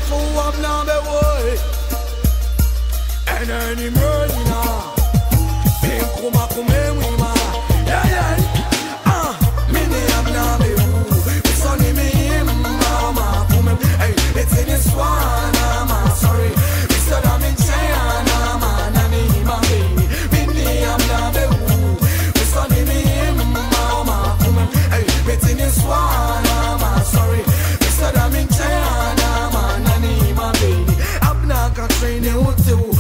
fool up now be boy. And any murder. Pin kuma kume wima. Yeah yeah. Mini am now be who. We sunny me mama kume. Hey, it's in this one. I'm sorry. We said I'm in China. Man, I need my baby. Mini am now be who. We sunny me mama kume. Hey, it's in this one. I'm sorry. We said I'm in China. Man, I need my baby. I'm not gonna train you too.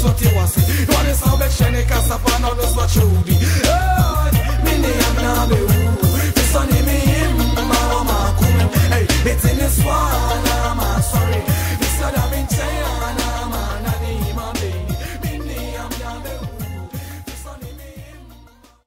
Mini am now